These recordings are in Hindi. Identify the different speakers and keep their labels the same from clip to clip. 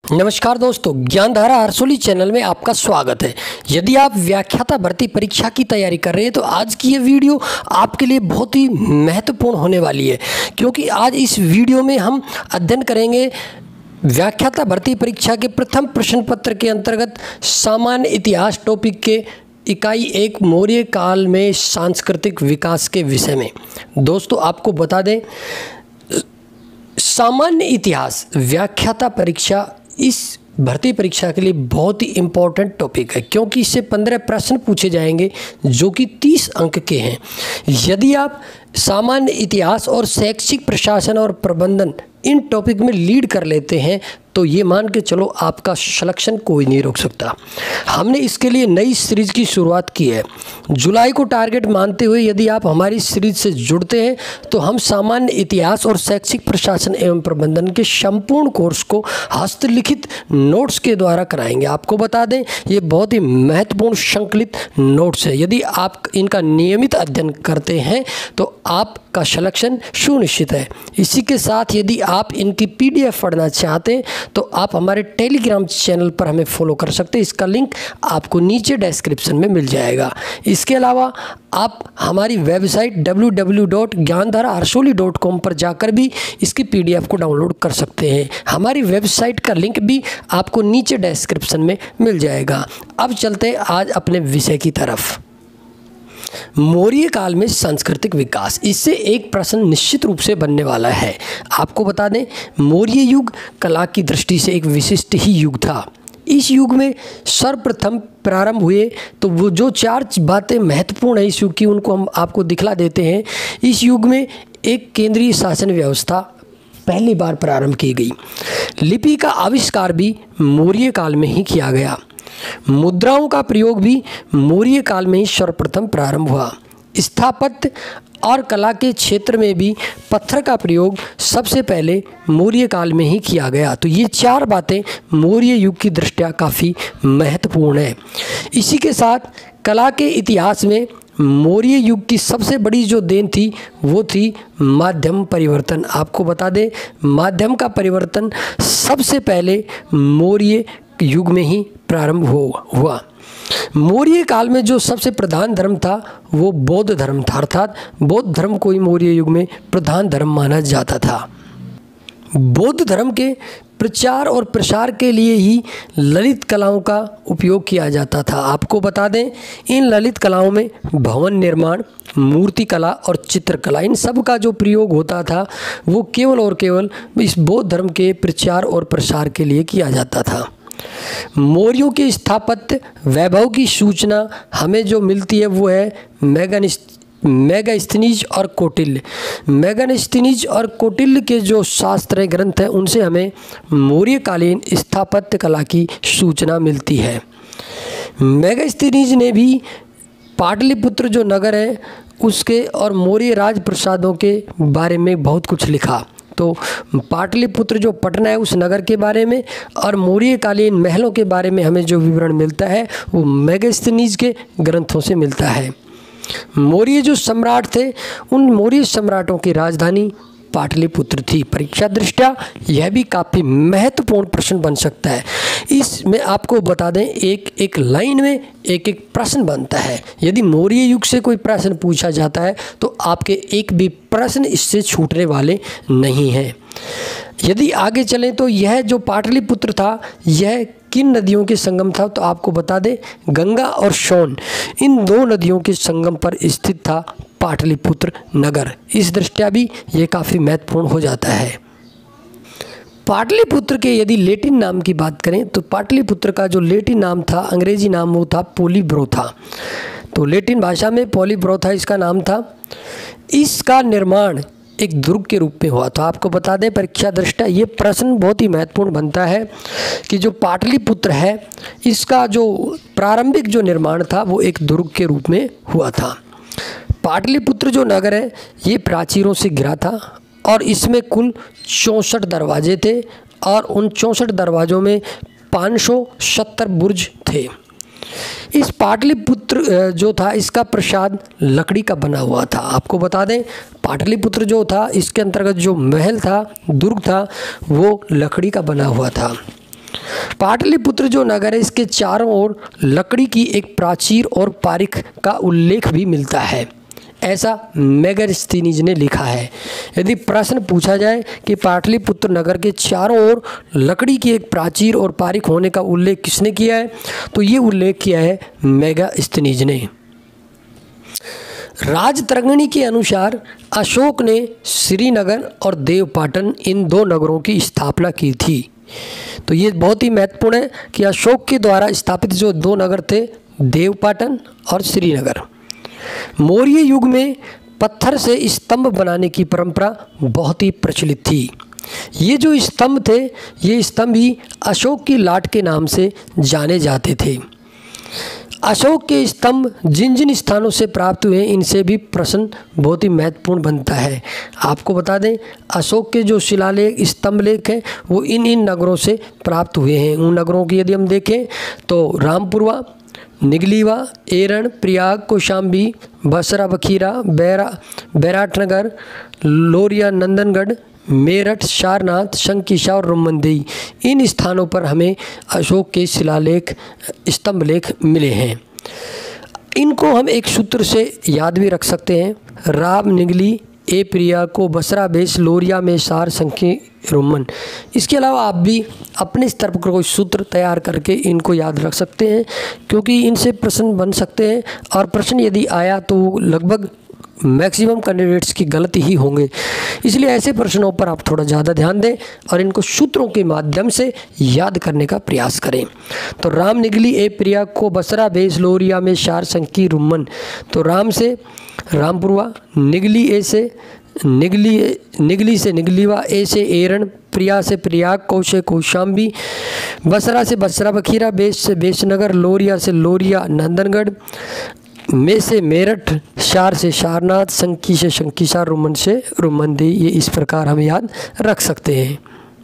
Speaker 1: नमस्कार दोस्तों, ज्ञानधारा हरसोली चैनल में आपका स्वागत है। यदि आप व्याख्याता भर्ती परीक्षा की तैयारी कर रहे हैं तो आज की ये वीडियो आपके लिए बहुत ही महत्वपूर्ण होने वाली है, क्योंकि आज इस वीडियो में हम अध्ययन करेंगे व्याख्याता भर्ती परीक्षा के प्रथम प्रश्न पत्र के अंतर्गत सामान्य इतिहास टॉपिक के इकाई 1 मौर्य काल में सांस्कृतिक विकास के विषय में। दोस्तों आपको बता दें, सामान्य इतिहास व्याख्याता परीक्षा इस भर्ती परीक्षा के लिए बहुत ही इम्पोर्टेंट टॉपिक है, क्योंकि इससे 15 प्रश्न पूछे जाएंगे जो कि 30 अंक के हैं। यदि आप सामान्य इतिहास और शैक्षिक प्रशासन और प्रबंधन इन टॉपिक में लीड कर लेते हैं तो ये मान के चलो आपका सिलेक्शन कोई नहीं रोक सकता। हमने इसके लिए नई सीरीज की शुरुआत की है। जुलाई को टारगेट मानते हुए यदि आप हमारी सीरीज से जुड़ते हैं तो हम सामान्य इतिहास और शैक्षिक प्रशासन एवं प्रबंधन के संपूर्ण कोर्स को हस्तलिखित नोट्स के द्वारा कराएंगे। आपको बता दें, ये बहुत ही महत्वपूर्ण संकलित नोट्स है। यदि आप इनका नियमित अध्ययन करते हैं तो आपका सिलेक्शन सुनिश्चित है। इसी के साथ यदि आप इनकी PDF पढ़ना चाहते हैं तो आप हमारे टेलीग्राम चैनल पर हमें फॉलो कर सकते हैं। इसका लिंक आपको नीचे डिस्क्रिप्शन में मिल जाएगा। इसके अलावा आप हमारी वेबसाइट www.gyantharaharsoli.com पर जाकर भी इसकी PDF को डाउनलोड कर सकते हैं। हमारी वेबसाइट का लिंक भी आपको नीचे डिस्क्रिप्शन में मिल जाएगा। अब चलते हैं आज अपने विषय की तरफ। मौर्य काल में सांस्कृतिक विकास, इससे एक प्रश्न निश्चित रूप से बनने वाला है। आपको बता दें, मौर्य युग कला की दृष्टि से एक विशिष्ट ही युग था। इस युग में सर्वप्रथम प्रारंभ हुए तो वो जो 4 बातें महत्वपूर्ण है इस युग की, उनको हम आपको दिखला देते हैं। इस युग में एक केंद्रीय शासन व्यवस्था पहली बार प्रारंभ की गई। लिपि का आविष्कार भी मौर्य काल में ही किया गया। मुद्राओं का प्रयोग भी मौर्य काल में ही सर्वप्रथम प्रारंभ हुआ। स्थापत्य और कला के क्षेत्र में भी पत्थर का प्रयोग सबसे पहले मौर्य काल में ही किया गया। तो ये 4 बातें मौर्य युग की दृष्टया काफ़ी महत्वपूर्ण है। इसी के साथ कला के इतिहास में मौर्य युग की सबसे बड़ी जो देन थी वो थी माध्यम परिवर्तन। आपको बता दें, माध्यम का परिवर्तन सबसे पहले मौर्य युग में ही प्रारंभ हुआ। मौर्य काल में जो सबसे प्रधान धर्म था वो बौद्ध धर्म था, अर्थात बौद्ध धर्म को ही मौर्य युग में प्रधान धर्म माना जाता था। बौद्ध धर्म के प्रचार और प्रसार के लिए ही ललित कलाओं का उपयोग किया जाता था। आपको बता दें, इन ललित कलाओं में भवन निर्माण, मूर्ति कला और चित्रकला, इन सब का जो प्रयोग होता था वो केवल और केवल इस बौद्ध धर्म के प्रचार और प्रसार के लिए किया जाता था। मौर्यों के स्थापत्य वैभव की सूचना हमें जो मिलती है वो है मेगास्थनीज और कौटिल्य। मेगास्थनीज और कौटिल्य के जो शास्त्र ग्रंथ हैं उनसे हमें मौर्यकालीन स्थापत्य कला की सूचना मिलती है। मेगास्थनीज ने भी पाटलिपुत्र जो नगर है उसके और मौर्य राजप्रसादों के बारे में बहुत कुछ लिखा। तो पाटलिपुत्र जो पटना है उस नगर के बारे में और मौर्यकालीन महलों के बारे में हमें जो विवरण मिलता है वो मेगास्थनीज के ग्रंथों से मिलता है। मौर्य जो सम्राट थे उन मौर्य सम्राटों की राजधानी पाटलिपुत्र थी। परीक्षा दृष्टया यह भी काफ़ी महत्वपूर्ण प्रश्न बन सकता है। इसमें आपको बता दें, एक लाइन में एक प्रश्न बनता है। यदि मौर्य युग से कोई प्रश्न पूछा जाता है तो आपके एक भी प्रश्न इससे छूटने वाले नहीं हैं। यदि आगे चलें तो यह जो पाटलिपुत्र था यह किन नदियों के संगम था, तो आपको बता दें गंगा और सोन, इन 2 नदियों के संगम पर स्थित था पाटलिपुत्र नगर। इस दृष्टया भी ये काफ़ी महत्वपूर्ण हो जाता है। पाटलिपुत्र के यदि लैटिन नाम की बात करें तो पाटलिपुत्र का जो लैटिन नाम था, अंग्रेजी नाम वो था पोलिब्रोथा। तो लैटिन भाषा में पोलिब्रोथा इसका नाम था। इसका निर्माण एक दुर्ग के रूप में हुआ था। आपको बता दें, परीक्षा दृष्टया ये प्रश्न बहुत ही महत्वपूर्ण बनता है कि जो पाटलिपुत्र है इसका जो प्रारंभिक जो निर्माण था वो एक दुर्ग के रूप में हुआ था। पाटलिपुत्र जो नगर है ये प्राचीरों से घिरा था और इसमें कुल 64 दरवाजे थे और उन 64 दरवाज़ों में 570 बुर्ज थे। इस पाटलिपुत्र जो था इसका प्रसाद लकड़ी का बना हुआ था। आपको बता दें, पाटलिपुत्र जो था इसके अंतर्गत जो महल था, दुर्ग था, वो लकड़ी का बना हुआ था। पाटलिपुत्र जो नगर है इसके चारों ओर लकड़ी की एक प्राचीर और पारिख का उल्लेख भी मिलता है, ऐसा मेगास्थनीज ने लिखा है। यदि प्रश्न पूछा जाए कि पाटलिपुत्र नगर के चारों ओर लकड़ी की एक प्राचीर और पारिख होने का उल्लेख किसने किया है, तो ये उल्लेख किया है मेगास्थनीज ने। राजतरंगिणी के अनुसार अशोक ने श्रीनगर और देवपाटन इन दो नगरों की स्थापना की थी। तो ये बहुत ही महत्वपूर्ण है कि अशोक के द्वारा स्थापित जो दो नगर थे, देवपाटन और श्रीनगर। मौर्य युग में पत्थर से स्तंभ बनाने की परंपरा बहुत ही प्रचलित थी। ये जो स्तंभ थे, ये स्तंभ ही अशोक की लाट के नाम से जाने जाते थे। अशोक के स्तंभ जिन जिन स्थानों से प्राप्त हुए, इनसे भी प्रश्न बहुत ही महत्वपूर्ण बनता है। आपको बता दें, अशोक के जो शिलालेख स्तंभ लेख हैं वो इन इन नगरों से प्राप्त हुए हैं। उन नगरों की यदि हम देखें तो रामपुरवा, निगलीवा, एरण, प्रयाग, कौशाम्बी, बसरा बखीरा, बैराटनगर, लोरिया, नंदनगढ़, मेरठ, सारनाथ, शंकिशा और रोमनदेई, इन स्थानों पर हमें अशोक के शिलालेख स्तंभ लेख मिले हैं। इनको हम एक सूत्र से याद भी रख सकते हैं, राम निगली ए प्रिया को बसरा बेस लोरिया में सार संख्य रोमन। इसके अलावा आप भी अपने स्तर पर कोई सूत्र तैयार करके इनको याद रख सकते हैं, क्योंकि इनसे प्रश्न बन सकते हैं और प्रश्न यदि आया तो लगभग मैक्सिमम कैंडिडेट्स की गलती ही होंगे। इसलिए ऐसे प्रश्नों पर आप थोड़ा ज़्यादा ध्यान दें और इनको सूत्रों के माध्यम से याद करने का प्रयास करें। तो राम निगली ए प्रिया को बसरा बेस लोरिया में शार संकी रुमन। तो राम से रामपुरवा, निगली ए से निगली से निगलीवा, ए से एरण, प्रिया से प्रयाग, कौ से कौशाम्बी, बसरा से बसरा बखीरा, बेस से बेसनगर, लोरिया से लोरिया नंदनगढ़, में से मेरठ, शार से सारनाथ, संकी से शंकिशा, रुमन से रुमनदेई। ये इस प्रकार हम याद रख सकते हैं।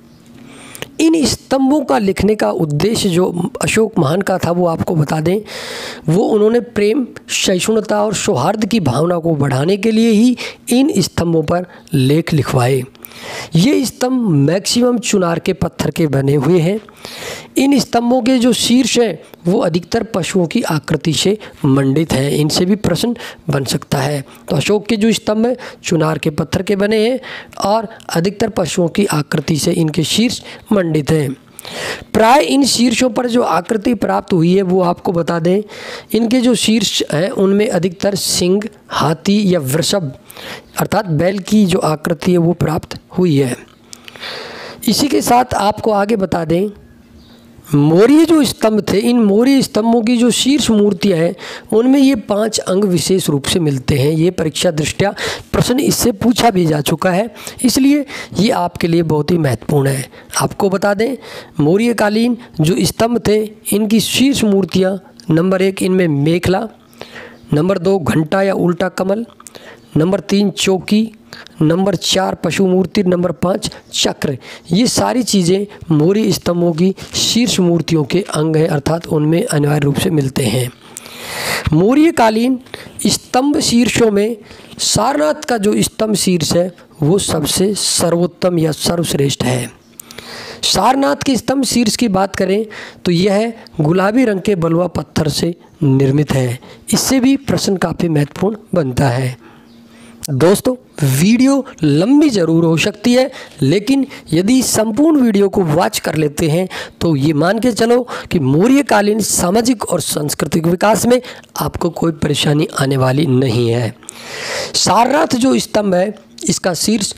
Speaker 1: इन स्तंभों का लिखने का उद्देश्य जो अशोक महान का था वो आपको बता दें, वो उन्होंने प्रेम, सहिष्णुता और सौहार्द की भावना को बढ़ाने के लिए ही इन स्तंभों पर लेख लिखवाए। ये स्तंभ मैक्सिमम चुनार के पत्थर के बने हुए हैं। इन स्तंभों के जो शीर्ष हैं वो अधिकतर पशुओं की आकृति से मंडित हैं। इनसे भी प्रश्न बन सकता है। तो अशोक के जो स्तंभ हैं चुनार के पत्थर के बने हैं और अधिकतर पशुओं की आकृति से इनके शीर्ष मंडित हैं। प्राय इन शीर्षों पर जो आकृति प्राप्त हुई है वो आपको बता दें, इनके जो शीर्ष हैं उनमें अधिकतर सिंह, हाथी या वृषभ अर्थात बैल की जो आकृति है वो प्राप्त हुई है। इसी के साथ आपको आगे बता दें, मौर्य जो स्तंभ थे, इन मौर्य स्तंभों की जो शीर्ष मूर्तियाँ हैं उनमें ये 5 अंग विशेष रूप से मिलते हैं। ये परीक्षा दृष्टया प्रश्न इससे पूछा भी जा चुका है, इसलिए ये आपके लिए बहुत ही महत्वपूर्ण है। आपको बता दें, मौर्यकालीन जो स्तंभ थे इनकी शीर्ष मूर्तियाँ, नंबर 1 इनमें मेखला, नंबर 2 घंटा या उल्टा कमल, नंबर 3 चौकी, नंबर 4 पशु मूर्ति, नंबर 5 चक्र। ये सारी चीज़ें मौर्य स्तंभों की शीर्ष मूर्तियों के अंग हैं, अर्थात उनमें अनिवार्य रूप से मिलते हैं। मौर्यकालीन स्तंभ शीर्षों में सारनाथ का जो स्तंभ शीर्ष है वो सबसे सर्वोत्तम या सर्वश्रेष्ठ है। सारनाथ के स्तंभ शीर्ष की बात करें तो यह गुलाबी रंग के बलुआ पत्थर से निर्मित है। इससे भी प्रश्न काफ़ी महत्वपूर्ण बनता है। दोस्तों, वीडियो लंबी ज़रूर हो सकती है, लेकिन यदि संपूर्ण वीडियो को वॉच कर लेते हैं तो ये मान के चलो कि मौर्यकालीन सामाजिक और सांस्कृतिक विकास में आपको कोई परेशानी आने वाली नहीं है। सारनाथ जो स्तंभ है इसका शीर्ष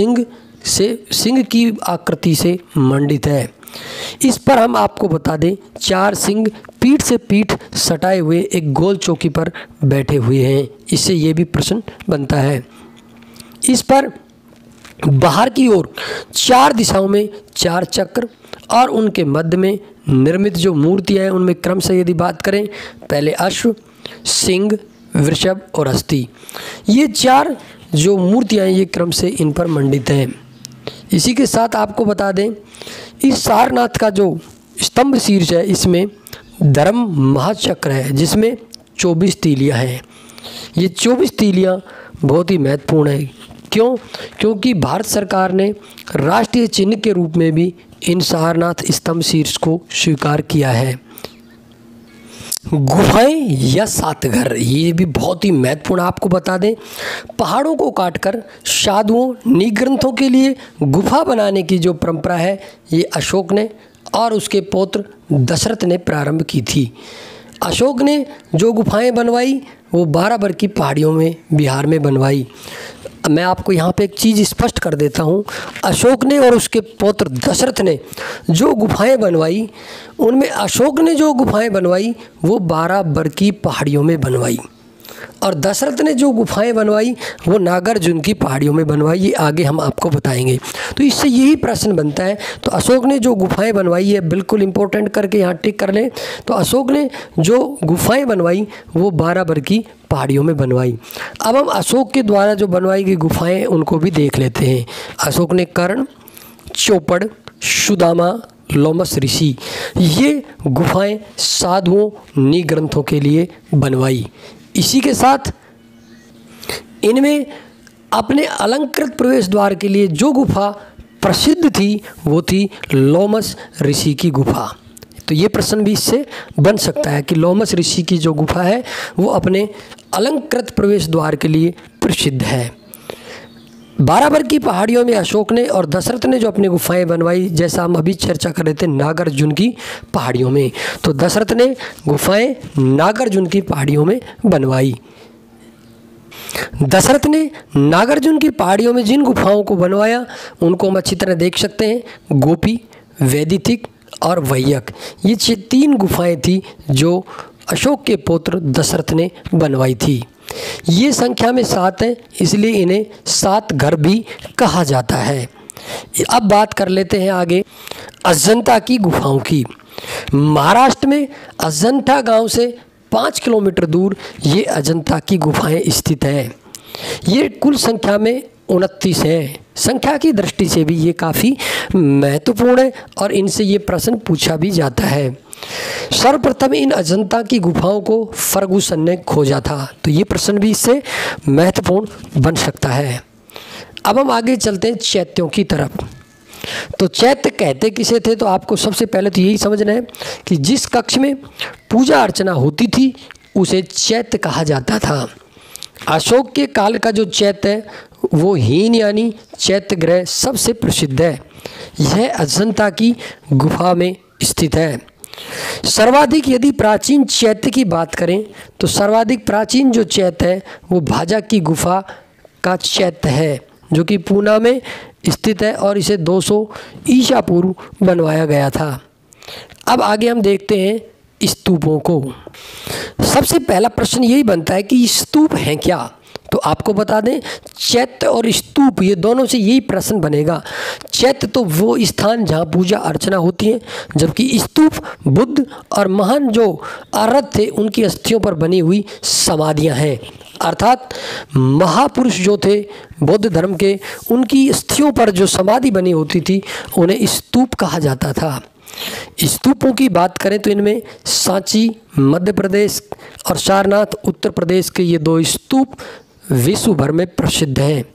Speaker 1: सिंह की आकृति से मंडित है। इस पर हम आपको बता दें, 4 सिंह पीठ से पीठ सटाए हुए एक गोल चौकी पर बैठे हुए हैं। इससे ये भी प्रश्न बनता है। इस पर बाहर की ओर 4 दिशाओं में 4 चक्र और उनके मध्य में निर्मित जो मूर्तियाँ हैं उनमें क्रमशः यदि बात करें, पहले अश्व, सिंह, वृषभ और हस्ती, ये 4 जो मूर्तियाँ हैं ये क्रम से इन पर मंडित हैं। इसी के साथ आपको बता दें, इस सारनाथ का जो स्तंभ शीर्ष है इसमें धर्म महाचक्र है जिसमें 24 तीलियाँ हैं। ये 24 तीलियाँ बहुत ही महत्वपूर्ण है। क्यों? क्योंकि भारत सरकार ने राष्ट्रीय चिन्ह के रूप में भी इन सारनाथ स्तंभ शीर्ष को स्वीकार किया है? गुफाएं या सात घर, ये भी बहुत ही महत्वपूर्ण आपको बता दें। पहाड़ों को काटकर साधुओं निग्रंथों के लिए गुफा बनाने की जो परंपरा है ये अशोक ने और उसके पौत्र दशरथ ने प्रारंभ की थी। अशोक ने जो गुफाएं बनवाई वो बाराबर की पहाड़ियों में बिहार में बनवाई। मैं आपको यहाँ पे एक चीज़ स्पष्ट कर देता हूँ। अशोक ने और उसके पौत्र दशरथ ने जो गुफाएं बनवाई, उनमें अशोक ने जो गुफाएं बनवाई वो बाराबर की पहाड़ियों में बनवाई और दशरथ ने जो गुफाएं बनवाई वो नागार्जुन की पहाड़ियों में बनवाई। ये आगे हम आपको बताएंगे। तो इससे यही प्रश्न बनता है, तो अशोक ने जो गुफाएं बनवाई है, बिल्कुल इंपॉर्टेंट करके यहाँ टिक कर लें। तो अशोक ने जो गुफाएं बनवाई वो बाराबर की पहाड़ियों में बनवाई। अब हम अशोक के द्वारा जो बनवाई गई गुफाएं उनको भी देख लेते हैं। अशोक ने कर्ण, चौपड़, सुदामा, लोमस ऋषि, ये गुफाएं साधुओं निग्रंथों के लिए बनवाई। इसी के साथ इनमें अपने अलंकृत प्रवेश द्वार के लिए जो गुफा प्रसिद्ध थी वो थी लोमस ऋषि की गुफा। तो ये प्रश्न भी इससे बन सकता है कि लोमस ऋषि की जो गुफा है वो अपने अलंकृत प्रवेश द्वार के लिए प्रसिद्ध है। बाराबर की पहाड़ियों में अशोक ने और दशरथ ने जो अपनी गुफाएं बनवाई, जैसा हम अभी चर्चा कर रहे थे नागार्जुन की पहाड़ियों में, तो दशरथ ने गुफाएं नागार्जुन की पहाड़ियों में बनवाई। दशरथ ने नागार्जुन की पहाड़ियों में जिन गुफाओं को बनवाया उनको हम अच्छी तरह देख सकते हैं। गोपी, वैदिथिक और वैयक, ये 3 गुफाएं थी जो अशोक के पुत्र दशरथ ने बनवाई थी। ये संख्या में 7 है, इसलिए इन्हें 7 घर भी कहा जाता है। अब बात कर लेते हैं आगे अजंता की गुफाओं की। महाराष्ट्र में अजंता गांव से 5 किलोमीटर दूर ये अजंता की गुफाएं स्थित हैं। ये कुल संख्या में 29 है। संख्या की दृष्टि से भी ये काफ़ी महत्वपूर्ण है और इनसे ये प्रश्न पूछा भी जाता है। सर्वप्रथम इन अजंता की गुफाओं को फर्गुसन ने खोजा था, तो ये प्रश्न भी इससे महत्वपूर्ण बन सकता है। अब हम आगे चलते हैं चैत्यों की तरफ। तो चैत्य कहते किसे थे, तो आपको सबसे पहले तो यही समझना है कि जिस कक्ष में पूजा अर्चना होती थी उसे चैत्य कहा जाता था। अशोक के काल का जो चैत्य है वो हीन यानी चैत्य गृह सबसे प्रसिद्ध है। यह अजंता की गुफा में स्थित है। सर्वाधिक यदि प्राचीन चैत्य की बात करें तो सर्वाधिक प्राचीन जो चैत्य है वो भाजा की गुफा का चैत्य है, जो कि पूना में स्थित है और इसे 200 ईसा पूर्व बनवाया गया था। अब आगे हम देखते हैं स्तूपों को। सबसे पहला प्रश्न यही बनता है कि स्तूप हैं क्या। तो आपको बता दें, चैत्य और स्तूप ये दोनों से यही प्रश्न बनेगा। चैत्य तो वो स्थान जहाँ पूजा अर्चना होती है, जबकि स्तूप बुद्ध और महान जो आर्य थे उनकी अस्थियों पर बनी हुई समाधियाँ हैं। अर्थात महापुरुष जो थे बौद्ध धर्म के, उनकी अस्थियों पर जो समाधि बनी होती थी उन्हें स्तूप कहा जाता था। स्तूपों की बात करें तो इनमें सांची मध्य प्रदेश और सारनाथ उत्तर प्रदेश के ये 2 स्तूप विश्व भर में प्रसिद्ध हैं।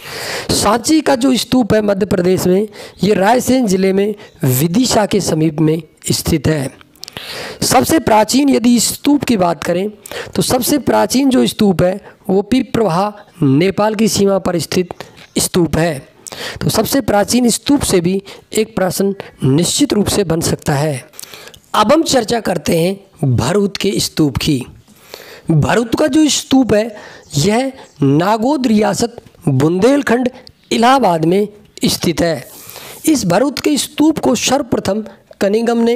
Speaker 1: सांची का जो स्तूप है मध्य प्रदेश में, ये रायसेन जिले में विदिशा के समीप में स्थित है। सबसे प्राचीन यदि स्तूप की बात करें तो सबसे प्राचीन जो स्तूप है वो पिप्रवाह नेपाल की सीमा पर स्थित स्तूप है। तो सबसे प्राचीन स्तूप से भी एक प्रश्न निश्चित रूप से बन सकता है। अब हम चर्चा करते हैं भरूच के स्तूप की। भरूच का जो स्तूप है यह नागौद रियासत बुंदेलखंड इलाहाबाद में स्थित है। इस भरूच के स्तूप को सर्वप्रथम कनिंगम ने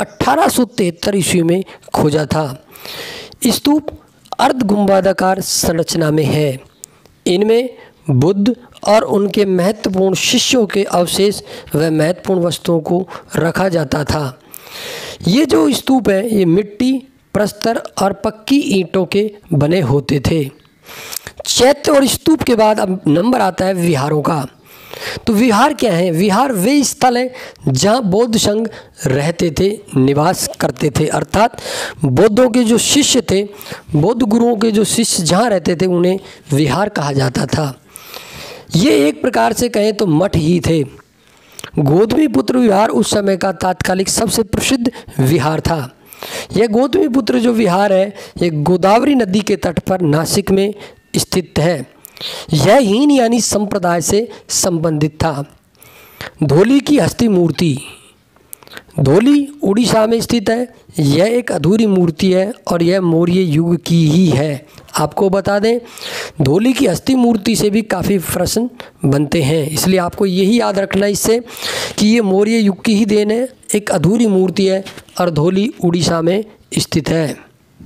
Speaker 1: 1873 ईस्वी में खोजा था। स्तूप अर्ध गुंबदाकार संरचना में है। इनमें बुद्ध और उनके महत्वपूर्ण शिष्यों के अवशेष व महत्वपूर्ण वस्तुओं को रखा जाता था। ये जो स्तूप है ये मिट्टी, प्रस्तर और पक्की ईंटों के बने होते थे। चैत्य और स्तूप के बाद अब नंबर आता है विहारों का। तो विहार क्या है? विहार वे स्थल हैं जहाँ बौद्ध संघ रहते थे, निवास करते थे। अर्थात बौद्धों के जो शिष्य थे, बौद्ध गुरुओं के जो शिष्य जहाँ रहते थे उन्हें विहार कहा जाता था। ये एक प्रकार से कहें तो मठ ही थे। गौतमीपुत्र विहार उस समय का तात्कालिक सबसे प्रसिद्ध विहार था। यह गौतमीपुत्र जो विहार है ये गोदावरी नदी के तट पर नासिक में स्थित है। यह हीन यानी संप्रदाय से संबंधित था। धौली की हस्ती मूर्ति, धौली उड़ीसा में स्थित है। यह एक अधूरी मूर्ति है और यह मौर्य युग की ही है। आपको बता दें धौली की हस्ती मूर्ति से भी काफ़ी प्रश्न बनते हैं, इसलिए आपको यही याद रखना इससे कि ये मौर्य युग की ही देन है, एक अधूरी मूर्ति है और धौली उड़ीसा में स्थित है।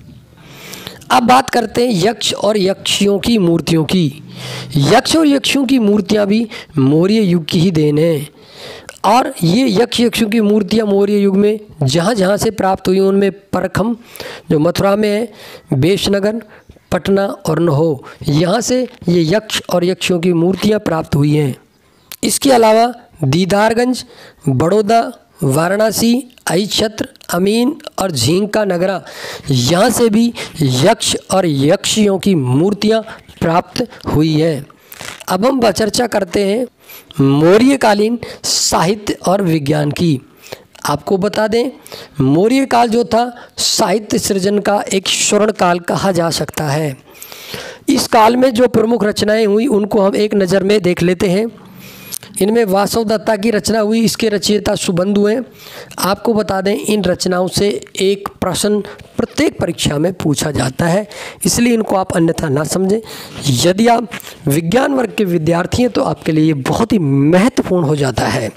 Speaker 1: अब बात करते हैं यक्ष और यक्षियों की मूर्तियों की। यक्ष और यक्षियों की मूर्तियाँ भी मौर्य युग की ही देन है और ये यक्ष यक्षियों की मूर्तियाँ मौर्य युग में जहाँ जहाँ से प्राप्त हुई उनमें परखम जो मथुरा में है, बेशनगर, पटना और नहो, यहाँ से ये यक्ष और यक्षियों की मूर्तियाँ प्राप्त हुई हैं। इसके अलावा दीदारगंज, बड़ौदा, वाराणसी, अहिच्छत्र, अमीन और झींका नगरा, यहाँ से भी यक्ष और यक्षियों की मूर्तियाँ प्राप्त हुई हैं। अब हम चर्चा करते हैं मौर्यकालीन साहित्य और विज्ञान की। आपको बता दें मौर्य काल जो था साहित्य सृजन का एक स्वर्ण काल कहा जा सकता है। इस काल में जो प्रमुख रचनाएं हुई उनको हम एक नज़र में देख लेते हैं। इनमें वासवदत्ता की रचना हुई, इसके रचयिता सुबंधु हैं। आपको बता दें इन रचनाओं से एक प्रश्न प्रत्येक परीक्षा में पूछा जाता है, इसलिए इनको आप अन्यथा ना समझें। यदि आप विज्ञान वर्ग के विद्यार्थी हैं तो आपके लिए ये बहुत ही महत्वपूर्ण हो जाता है।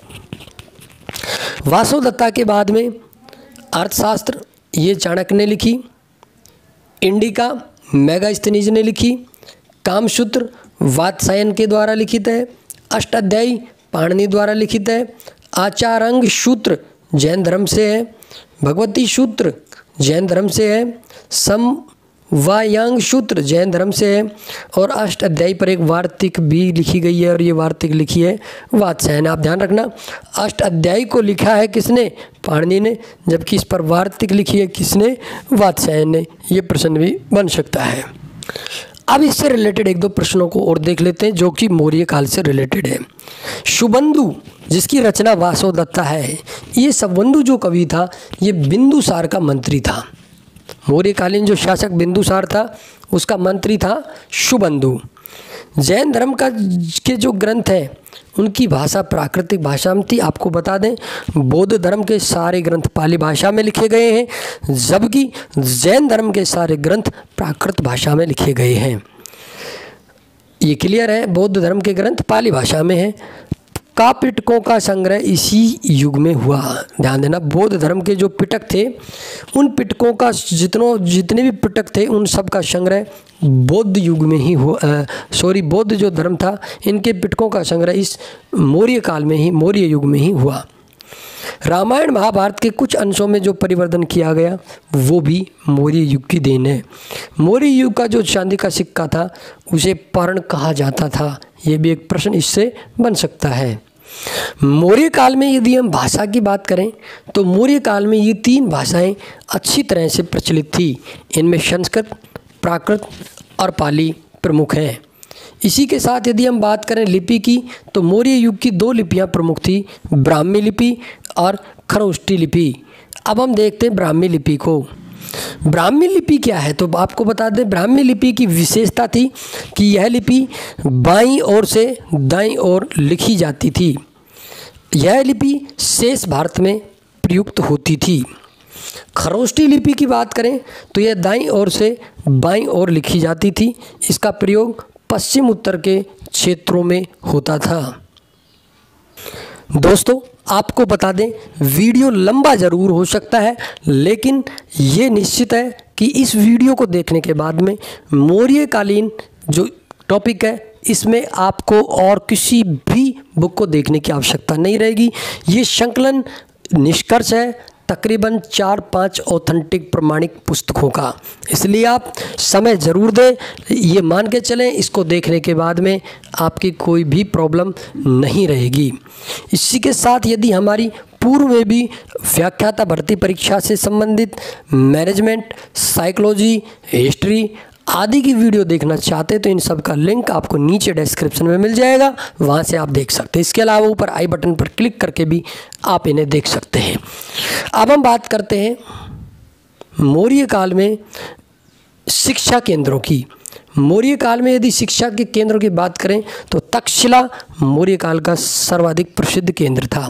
Speaker 1: वासवदत्ता के बाद में अर्थशास्त्र ये चाणक्य ने लिखी, इंडिका मेगास्थनीज ने लिखी, कामसूत्र वात्सायन के द्वारा लिखित है, अष्टाध्यायी पाणिनि द्वारा लिखित है, आचारांग सूत्र जैन धर्म से है, भगवती सूत्र जैन धर्म से है, समवायांग सूत्र जैन धर्म से है और अष्टाध्यायी पर एक वार्तिक भी लिखी गई है और ये वार्तिक लिखी है वात्सायन। आप ध्यान रखना अष्टाध्यायी को लिखा है किसने? पाणिनि ने, जबकि इस पर वार्तिक लिखी है किसने? वात्सायन ने। ये प्रश्न भी बन सकता है। अब इससे रिलेटेड एक दो प्रश्नों को और देख लेते हैं जो कि मौर्य काल से रिलेटेड है। सुबंधु जिसकी रचना वासवदत्ता है, ये सुबंधु जो कवि था ये बिंदुसार का मंत्री था। मौर्यकालीन जो शासक बिंदुसार था उसका मंत्री था सुबंधु। जैन धर्म का के जो ग्रंथ हैं उनकी भाषा प्राकृतिक भाषा में थी। आपको बता दें बौद्ध धर्म के सारे ग्रंथ पाली भाषा में लिखे गए हैं, जबकि जैन धर्म के सारे ग्रंथ प्राकृत भाषा में लिखे गए हैं। ये क्लियर है, बौद्ध धर्म के ग्रंथ पाली भाषा में हैं। का पिटकों का संग्रह इसी युग में हुआ। ध्यान देना बौद्ध धर्म के जो पिटक थे उन पिटकों का जितने भी पिटक थे उन सब का संग्रह बौद्ध युग में ही बौद्ध जो धर्म था इनके पिटकों का संग्रह इस मौर्य काल में ही, मौर्य युग में ही हुआ। रामायण महाभारत के कुछ अंशों में जो परिवर्तन किया गया वो भी मौर्य युग की देन है। मौर्य युग का जो चांदी का सिक्का था उसे पर्ण कहा जाता था। ये भी एक प्रश्न इससे बन सकता है। मौर्य काल में यदि हम भाषा की बात करें तो मौर्य काल में ये तीन भाषाएं अच्छी तरह से प्रचलित थी। इनमें संस्कृत, प्राकृत और पाली प्रमुख हैं। इसी के साथ यदि हम बात करें लिपि की तो मौर्य युग की दो लिपियां प्रमुख थी, ब्राह्मी लिपि और खरोष्ठी लिपि। अब हम देखते हैं ब्राह्मी लिपि को। ब्राह्मी लिपि क्या है तो आपको बता दें ब्राह्मी लिपि की विशेषता थी कि यह लिपि बाईं ओर से दाईं ओर लिखी जाती थी। यह लिपि शेष भारत में प्रयुक्त होती थी। खरोष्ठी लिपि की बात करें तो यह दाईं ओर से बाईं ओर लिखी जाती थी। इसका प्रयोग पश्चिम उत्तर के क्षेत्रों में होता था। दोस्तों आपको बता दें वीडियो लंबा ज़रूर हो सकता है, लेकिन ये निश्चित है कि इस वीडियो को देखने के बाद में मौर्यकालीन जो टॉपिक है इसमें आपको और किसी भी बुक को देखने की आवश्यकता नहीं रहेगी। ये संकलन निष्कर्ष है तकरीबन 4-5 ऑथेंटिक प्रमाणिक पुस्तकों का, इसलिए आप समय ज़रूर दें। ये मान के चलें इसको देखने के बाद में आपकी कोई भी प्रॉब्लम नहीं रहेगी। इसी के साथ यदि हमारी पूर्व में भी व्याख्याता भर्ती परीक्षा से संबंधित मैनेजमेंट, साइकोलॉजी, हिस्ट्री आदि की वीडियो देखना चाहते हैं तो इन सब का लिंक आपको नीचे डिस्क्रिप्शन में मिल जाएगा, वहाँ से आप देख सकते हैं। इसके अलावा ऊपर आई बटन पर क्लिक करके भी आप इन्हें देख सकते हैं। अब हम बात करते हैं मौर्य काल में शिक्षा केंद्रों की। मौर्य काल में यदि शिक्षा के केंद्रों की बात करें तो तक्षशिला मौर्य काल का सर्वाधिक प्रसिद्ध केंद्र था।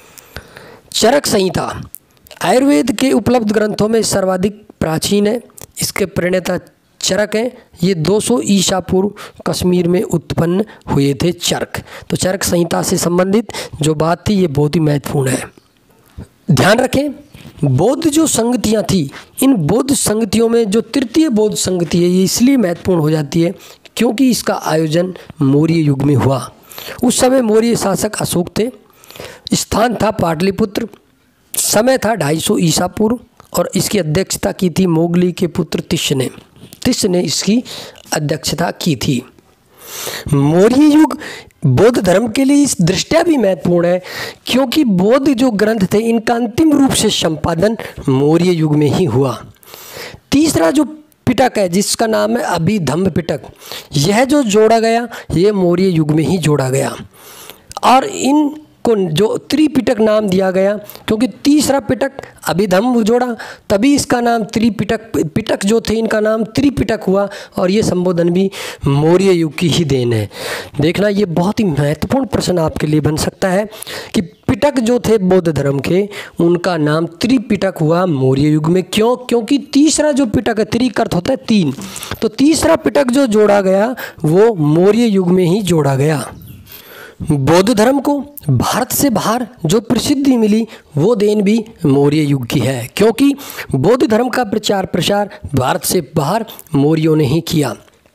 Speaker 1: चरक संहिता आयुर्वेद के उपलब्ध ग्रंथों में सर्वाधिक प्राचीन है। इसके प्रणेता चरक हैं। ये 200 ईसा पूर्व कश्मीर में उत्पन्न हुए थे चरक। तो चरक संहिता से संबंधित जो बात थी ये बहुत ही महत्वपूर्ण है। ध्यान रखें, बौद्ध जो संगतियाँ थी, इन बौद्ध संगतियों में जो तृतीय बौद्ध संगति है ये इसलिए महत्वपूर्ण हो जाती है क्योंकि इसका आयोजन मौर्य युग में हुआ। उस समय मौर्य शासक अशोक थे। स्थान था पाटलिपुत्र। समय था 250 ईसा पूर्व और इसकी अध्यक्षता की थी मोगली के पुत्र तिष्य ने इसकी अध्यक्षता की थी। मौर्य युग बौद्ध धर्म के लिए इस दृष्टया भी महत्वपूर्ण है क्योंकि बौद्ध जो ग्रंथ थे इनका अंतिम रूप से संपादन मौर्य युग में ही हुआ। तीसरा जो पिटक है जिसका नाम है अभिधम्म पिटक, यह जो जोड़ा गया ये मौर्य युग में ही जोड़ा गया और इन को जो त्रिपिटक नाम दिया गया क्योंकि तीसरा पिटक अभिधम्म जोड़ा, तभी इसका नाम पिटक जो थे इनका नाम त्रिपिटक हुआ और ये संबोधन भी मौर्य युग की ही देन है। देखना ये बहुत ही महत्वपूर्ण प्रश्न आपके लिए बन सकता है कि पिटक जो थे बौद्ध धर्म के उनका नाम त्रिपिटक हुआ मौर्य युग में। क्यों? क्योंकि तीसरा जो पिटक है, त्रिक अर्थ होता है 3, तो तीसरा पिटक जो जोड़ा गया वो मौर्य युग में ही जोड़ा गया। बौद्ध धर्म को भारत से बाहर जो प्रसिद्धि मिली वो देन भी मौर्य युग की है क्योंकि बौद्ध धर्म का प्रचार प्रसार भारत से बाहर मौर्यों ने ही किया।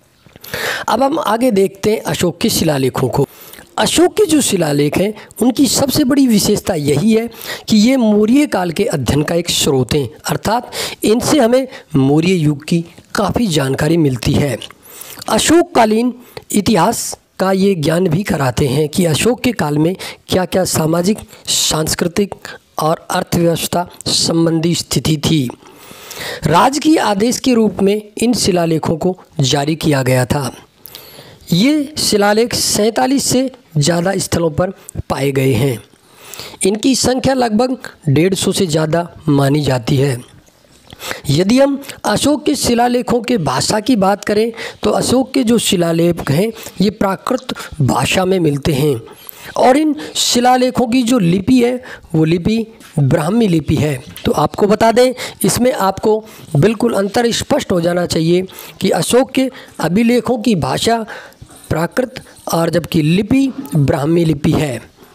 Speaker 1: अब हम आगे देखते हैं अशोक के शिलालेखों को। अशोक के जो शिलालेख हैं उनकी सबसे बड़ी विशेषता यही है कि ये मौर्य काल के अध्ययन का एक स्रोत हैं, अर्थात इनसे हमें मौर्य युग की काफ़ी जानकारी मिलती है। अशोककालीन इतिहास का ये ज्ञान भी कराते हैं कि अशोक के काल में क्या क्या सामाजिक, सांस्कृतिक और अर्थव्यवस्था संबंधी स्थिति थी। राजकीय आदेश के रूप में इन शिलालेखों को जारी किया गया था। ये शिलालेख 47 से ज़्यादा स्थलों पर पाए गए हैं। इनकी संख्या लगभग 150 से ज़्यादा मानी जाती है। यदि हम अशोक के शिलालेखों के भाषा की बात करें तो अशोक के जो शिलालेख हैं ये प्राकृत भाषा में मिलते हैं और इन शिलालेखों की जो लिपि है वो लिपि ब्राह्मी लिपि है। तो आपको बता दें, इसमें आपको बिल्कुल अंतर स्पष्ट हो जाना चाहिए कि अशोक के अभिलेखों की भाषा प्राकृत और जबकि लिपि ब्राह्मी लिपि है।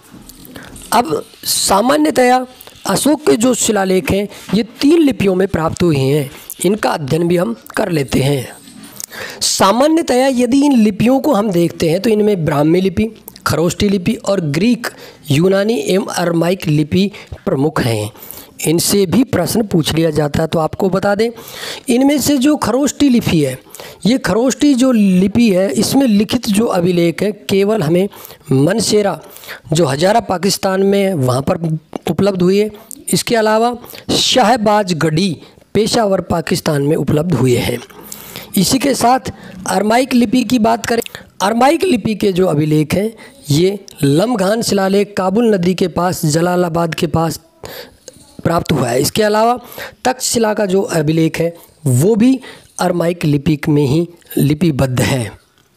Speaker 1: अब सामान्यतया अशोक के जो शिलालेख हैं ये 3 लिपियों में प्राप्त हुए हैं। इनका अध्ययन भी हम कर लेते हैं। सामान्यतया यदि इन लिपियों को हम देखते हैं तो इनमें ब्राह्मी लिपि, खरोष्टी लिपि और ग्रीक, यूनानी एवं अरमाइक लिपि प्रमुख हैं। इनसे भी प्रश्न पूछ लिया जाता है। तो आपको बता दें, इनमें से जो खरोष्टी लिपि है, ये खरोष्टी जो लिपि है इसमें लिखित जो अभिलेख है केवल हमें मनसेरा जो हजारा पाकिस्तान में वहाँ पर उपलब्ध हुए। इसके अलावा शाहबाजगढ़ी पेशावर पाकिस्तान में उपलब्ध हुए हैं। इसी के साथ अरमाइक लिपि की बात करें, अरमाइक लिपि के जो अभिलेख हैं ये लमघान शिलालेख काबुल नदी के पास जलालाबाद के पास प्राप्त हुआ है। इसके अलावा तक्षशिला का जो अभिलेख है वो भी अरमाइक लिपि में ही लिपिबद्ध है।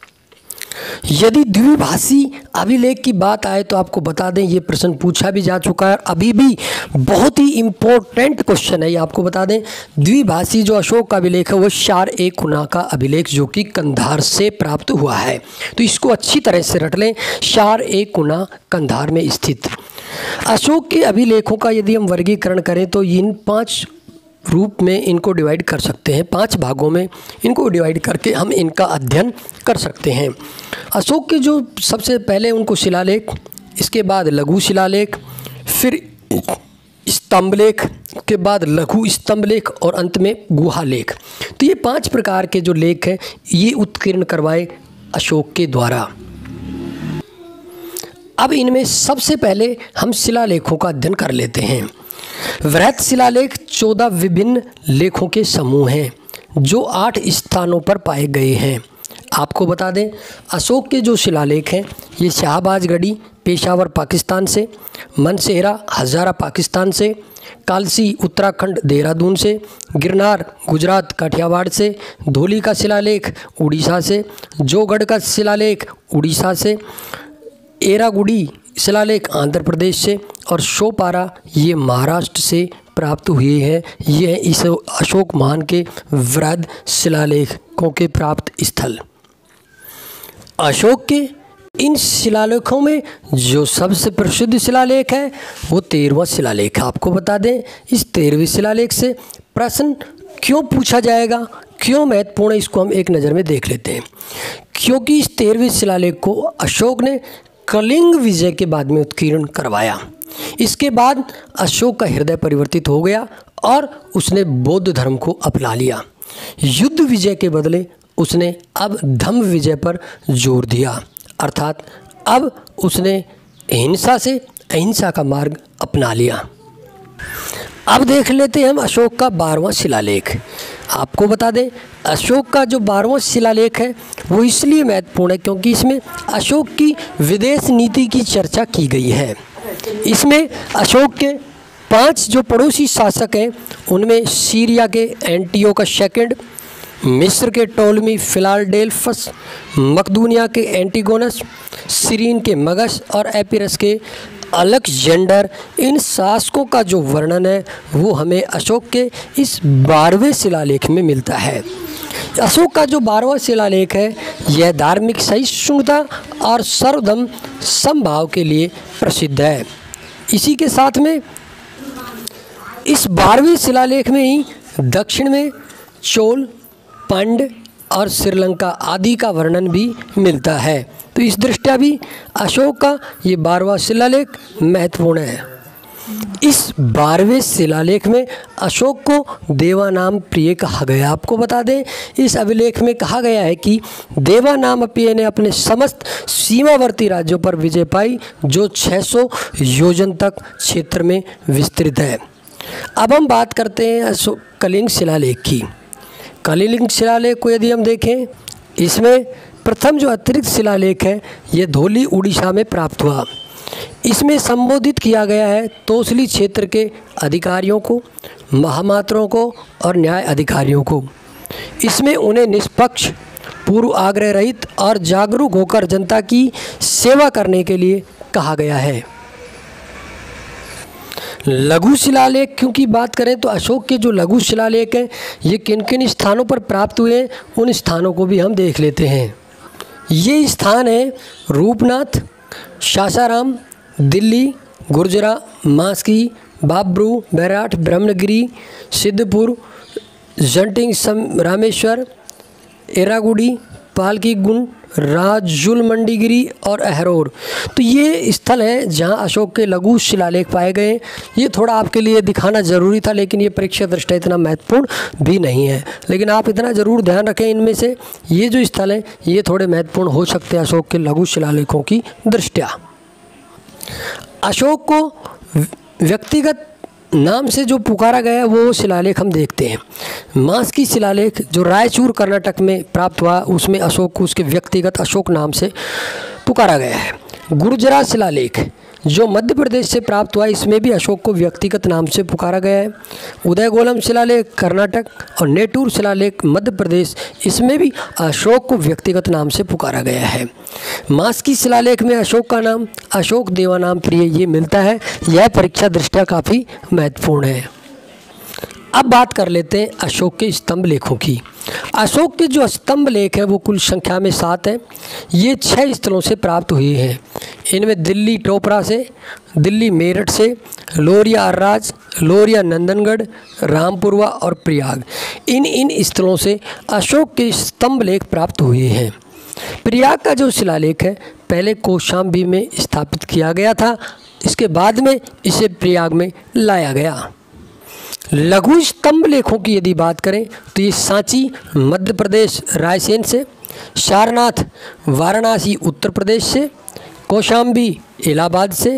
Speaker 1: यदि द्विभाषी अभिलेख की बात आए तो आपको बता दें ये प्रश्न पूछा भी जा चुका है, अभी भी बहुत ही इम्पोर्टेंट क्वेश्चन है ये आपको बता दें। द्विभाषी जो अशोक का अभिलेख है वो शार-ए-कुना का अभिलेख जो कि कंधार से प्राप्त हुआ है। तो इसको अच्छी तरह से रट लें, शार-ए-कुना कंधार में स्थित। अशोक के अभिलेखों का यदि हम वर्गीकरण करें तो इन 5 रूप में इनको डिवाइड कर सकते हैं, 5 भागों में इनको डिवाइड करके हम इनका अध्ययन कर सकते हैं। अशोक के जो सबसे पहले उनको शिलालेख, इसके बाद लघु शिलालेख, फिर स्तंभलेख के बाद लघु स्तंभलेख और अंत में गुहालेख। तो ये 5 प्रकार के जो लेख हैं ये उत्कीर्ण करवाए अशोक के द्वारा। अब इनमें सबसे पहले हम शिलालेखों का अध्ययन कर लेते हैं। वृहत शिलालेख 14 विभिन्न लेखों के समूह हैं। जो 8 स्थानों पर पाए गए हैं। आपको बता दें अशोक के जो शिलालेख हैं ये शाहबाजगढ़ी पेशावर पाकिस्तान से, मनसेहरा हज़ारा पाकिस्तान से, कालसी उत्तराखंड देहरादून से, गिरनार गुजरात काठियावाड़ से, धौली का शिलालेख उड़ीसा से, जोगढ़ का शिलालेख उड़ीसा से, एरागुड़ी शिलालेख आंध्र प्रदेश से और शोपारा ये महाराष्ट्र से प्राप्त हुए हैं। ये इस अशोक महान के वृहद शिलालेखों के प्राप्त स्थल। अशोक के इन शिलालेखों में जो सबसे प्रसिद्ध शिलालेख है वो 13वां शिलालेख है। आपको बता दें इस 13वें शिलालेख से प्रश्न क्यों पूछा जाएगा, क्यों महत्वपूर्ण है, इसको हम एक नज़र में देख लेते हैं। क्योंकि इस 13वें शिलालेख को अशोक ने कलिंग विजय के बाद में उत्कीर्ण करवाया। इसके बाद अशोक का हृदय परिवर्तित हो गया और उसने बौद्ध धर्म को अपना लिया। युद्ध विजय के बदले उसने अब धम्म विजय पर जोर दिया, अर्थात अब उसने हिंसा से अहिंसा का मार्ग अपना लिया। अब देख लेते हैं हम अशोक का 12वां शिलालेख। आपको बता दें अशोक का जो 12वां शिलालेख है वो इसलिए महत्वपूर्ण है क्योंकि इसमें अशोक की विदेश नीति की चर्चा की गई है। इसमें अशोक के 5 जो पड़ोसी शासक हैं उनमें सीरिया के एंटियोकस सेकंड, मिस्र के टोलमी फिलाडेल्फस, मकदूनिया के एंटिगोनस, सीरीन के मगस और एपिरस के अलेक्जेंडर, इन शासकों का जो वर्णन है वो हमें अशोक के इस 12वें शिलालेख में मिलता है। अशोक का जो 12वां शिलालेख है यह धार्मिक सहिष्णुता और सर्वधर्म समभाव के लिए प्रसिद्ध है। इसी के साथ में इस 12वें शिलालेख में ही दक्षिण में चोल, पांड्य और श्रीलंका आदि का वर्णन भी मिलता है। तो इस दृष्टया भी अशोक का ये 12वां शिलालेख महत्वपूर्ण है। इस 12वें शिलालेख में अशोक को देवानाम प्रिय कहा गया। आपको बता दें इस अभिलेख में कहा गया है कि देवानाम प्रिय ने अपने समस्त सीमावर्ती राज्यों पर विजय पाई जो 600 योजन तक क्षेत्र में विस्तृत है। अब हम बात करते हैं कलिंग शिलालेख की। कलिंग शिलालेख को यदि हम देखें इसमें प्रथम जो अतिरिक्त शिलालेख है ये धौली उड़ीसा में प्राप्त हुआ। इसमें संबोधित किया गया है तोसली क्षेत्र के अधिकारियों को, महामात्रों को और न्याय अधिकारियों को। इसमें उन्हें निष्पक्ष, पूर्व आग्रह रहित और जागरूक होकर जनता की सेवा करने के लिए कहा गया है। लघु शिलालेख क्योंकि बात करें तो अशोक के जो लघु शिलालेख हैं ये किन किन स्थानों पर प्राप्त हुए हैं उन स्थानों को भी हम देख लेते हैं। ये स्थान है रूपनाथ, सासाराम, दिल्ली, गुर्जरा, मास्की, बाबरू, बैराठ, ब्रह्मगिरी, सिद्धपुर, जंटिंग रामेश्वर, एरागुड़ी, पालकी गुंड, राजुल मंडीगिरी और अहरोर। तो ये स्थल है जहां अशोक के लघु शिलालेख पाए गए। ये थोड़ा आपके लिए दिखाना ज़रूरी था लेकिन ये परीक्षा दृष्टया इतना महत्वपूर्ण भी नहीं है, लेकिन आप इतना ज़रूर ध्यान रखें इनमें से ये जो स्थल है ये थोड़े महत्वपूर्ण हो सकते हैं अशोक के लघु शिलालेखों की दृष्टया। अशोक को व्यक्तिगत नाम से जो पुकारा गया है वो शिलालेख हम देखते हैं। मास्की शिलालेख जो रायचूर कर्नाटक में प्राप्त हुआ उसमें अशोक को उसके व्यक्तिगत अशोक नाम से पुकारा गया है। गुर्जरा शिलालेख जो मध्य प्रदेश से प्राप्त हुआ इसमें भी अशोक को व्यक्तिगत नाम से पुकारा गया है। उदयगोलम शिलालेख कर्नाटक और नेटूर शिलालेख मध्य प्रदेश, इसमें भी अशोक को व्यक्तिगत नाम से पुकारा गया है। मास्की शिलालेख में अशोक का नाम अशोक देवानाम प्रिय ये मिलता है। यह परीक्षा दृष्टया काफ़ी महत्वपूर्ण है। अब बात कर लेते हैं अशोक के स्तंभ लेखों की। अशोक के जो स्तंभ लेख हैं वो कुल संख्या में 7 हैं। ये 6 स्थलों से प्राप्त हुए हैं। इनमें दिल्ली टोपरा से, दिल्ली मेरठ से, लोरिया अर्राज, लोरिया नंदनगढ़, रामपुरवा और प्रयाग, इन स्थलों से अशोक के स्तंभ लेख प्राप्त हुए हैं। प्रयाग का जो शिलालेख है पहले कौशाम्बी में स्थापित किया गया था, इसके बाद में इसे प्रयाग में लाया गया। लघु स्तंभ लेखों की यदि बात करें तो ये सांची मध्य प्रदेश रायसेन से, सारनाथ वाराणसी उत्तर प्रदेश से, कौशाम्बी इलाहाबाद से,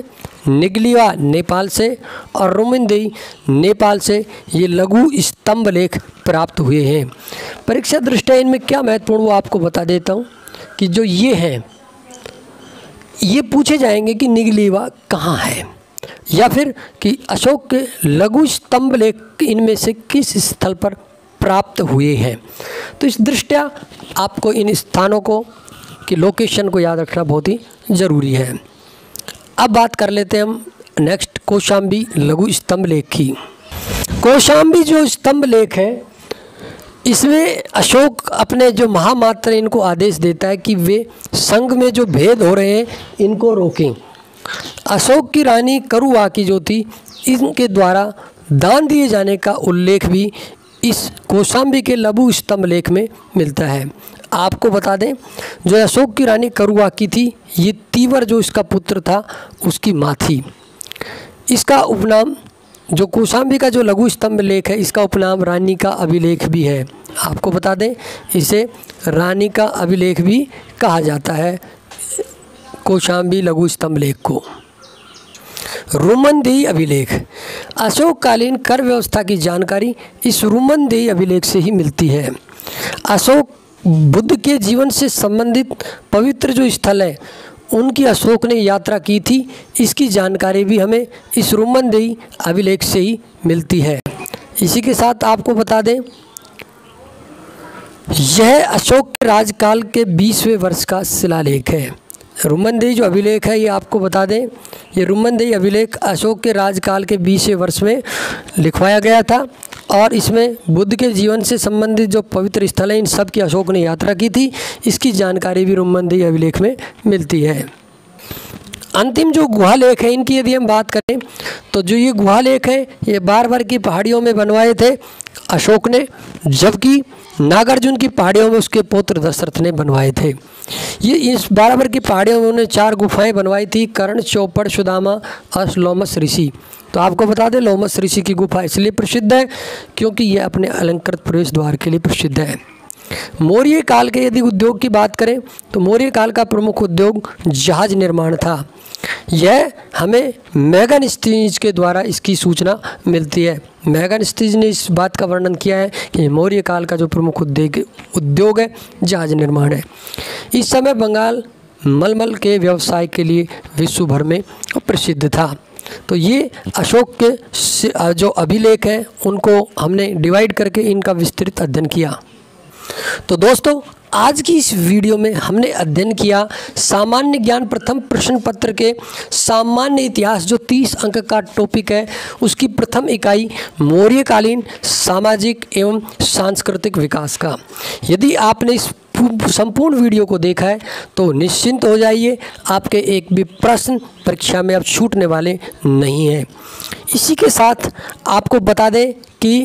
Speaker 1: निगलीवा नेपाल से और रुमनदेही नेपाल से ये लघु स्तंभ लेख प्राप्त हुए हैं। परीक्षा दृष्टया इनमें क्या महत्वपूर्ण वो आपको बता देता हूँ कि जो ये हैं ये पूछे जाएंगे कि निगलीवा कहाँ है, या फिर कि अशोक के लघु स्तंभ लेख इनमें से किस स्थल पर प्राप्त हुए हैं। तो इस दृष्टया आपको इन स्थानों को की लोकेशन को याद रखना बहुत ही ज़रूरी है। अब बात कर लेते हैं हम नेक्स्ट कौशाम्बी लघु स्तंभ लेख की। कौशाम्बी जो स्तंभ लेख है इसमें अशोक अपने जो महामात्र इनको आदेश देता है कि वे संघ में जो भेद हो रहे हैं इनको रोकें। अशोक की रानी करुवाकी जो थी इनके द्वारा दान दिए जाने का उल्लेख भी इस कौशाम्बी के लघु स्तंभ लेख में मिलता है। आपको बता दें जो अशोक की रानी करुवाकी थी ये तीवर जो इसका पुत्र था उसकी माँ थी। इसका उपनाम जो कौशाम्बी का जो लघु स्तंभ लेख है इसका उपनाम रानी का अभिलेख भी है। आपको बता दें इसे रानी का अभिलेख भी कहा जाता है कौशाम्बी लघु स्तंभ लेख को। रुमनदेही अभिलेख, अशोककालीन कर व्यवस्था की जानकारी इस रुमनदेही अभिलेख से ही मिलती है। अशोक बुद्ध के जीवन से संबंधित पवित्र जो स्थल है उनकी अशोक ने यात्रा की थी, इसकी जानकारी भी हमें इस रुमनदेही अभिलेख से ही मिलती है। इसी के साथ आपको बता दें यह अशोक के राजकाल के 20वें वर्ष का शिलालेख है। रुमनदेही जो अभिलेख है ये आपको बता दें ये रुमनदेही अभिलेख अशोक के राजकाल के 20वें वर्ष में लिखवाया गया था और इसमें बुद्ध के जीवन से संबंधित जो पवित्र स्थल हैं इन सब की अशोक ने यात्रा की थी, इसकी जानकारी भी रुमनदेही अभिलेख में मिलती है। अंतिम जो गुहा लेख है इनकी यदि हम बात करें तो जो ये गुहा लेख है ये बारबर की पहाड़ियों में बनवाए थे अशोक ने, जबकि नागार्जुन की पहाड़ियों में उसके पुत्र दशरथ ने बनवाए थे। ये इस बारबर की पहाड़ियों में उन्होंने 4 गुफाएं बनवाई थी, कर्ण, चौपड़, सुदामा और लोमस ऋषि। तो आपको बता दें लोमस ऋषि की गुफा इसलिए प्रसिद्ध है क्योंकि यह अपने अलंकृत प्रवेश द्वार के लिए प्रसिद्ध है। मौर्य काल के यदि उद्योग की बात करें तो मौर्य काल का प्रमुख उद्योग जहाज निर्माण था। यह हमें मेगास्थनीज के द्वारा इसकी सूचना मिलती है। मेगास्थनीज ने इस बात का वर्णन किया है कि मौर्य काल का जो प्रमुख उद्योग है जहाज निर्माण है। इस समय बंगाल मलमल के व्यवसाय के लिए विश्व भर में प्रसिद्ध था। तो ये अशोक के जो अभिलेख हैं उनको हमने डिवाइड करके इनका विस्तृत अध्ययन किया। तो दोस्तों आज की इस वीडियो में हमने अध्ययन किया सामान्य ज्ञान प्रथम प्रश्न पत्र के सामान्य इतिहास जो 30 अंक का टॉपिक है उसकी प्रथम इकाई मौर्यकालीन सामाजिक एवं सांस्कृतिक विकास का। यदि आपने इस संपूर्ण वीडियो को देखा है तो निश्चिंत हो जाइए, आपके एक भी प्रश्न परीक्षा में अब छूटने वाले नहीं हैं। इसी के साथ आपको बता दें कि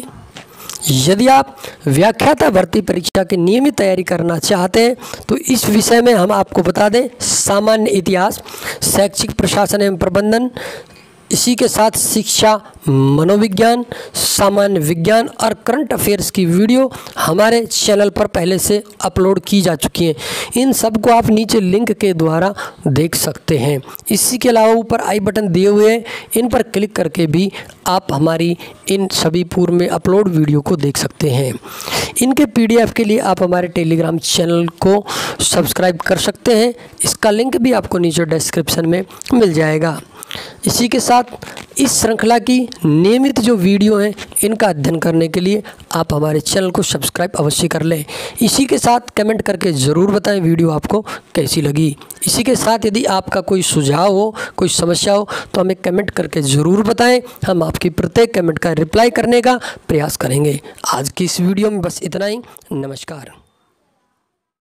Speaker 1: यदि आप व्याख्याता भर्ती परीक्षा की नियमित तैयारी करना चाहते हैं तो इस विषय में हम आपको बता दें सामान्य इतिहास, शैक्षिक प्रशासन एवं प्रबंधन, इसी के साथ शिक्षा, मनोविज्ञान, सामान्य विज्ञान और करंट अफेयर्स की वीडियो हमारे चैनल पर पहले से अपलोड की जा चुकी हैं। इन सब को आप नीचे लिंक के द्वारा देख सकते हैं। इसी के अलावा ऊपर आई बटन दिए हुए हैं, इन पर क्लिक करके भी आप हमारी इन सभी पूर्व में अपलोड वीडियो को देख सकते हैं। इनके PDF के लिए आप हमारे टेलीग्राम चैनल को सब्सक्राइब कर सकते हैं, इसका लिंक भी आपको नीचे डिस्क्रिप्शन में मिल जाएगा। इसी के साथ इस श्रृंखला की नियमित जो वीडियो हैं इनका अध्ययन करने के लिए आप हमारे चैनल को सब्सक्राइब अवश्य कर लें। इसी के साथ कमेंट करके ज़रूर बताएं वीडियो आपको कैसी लगी। इसी के साथ यदि आपका कोई सुझाव हो, कोई समस्या हो तो हमें कमेंट करके ज़रूर बताएं, हम आपकी प्रत्येक कमेंट का रिप्लाई करने का प्रयास करेंगे। आज की इस वीडियो में बस इतना ही। नमस्कार।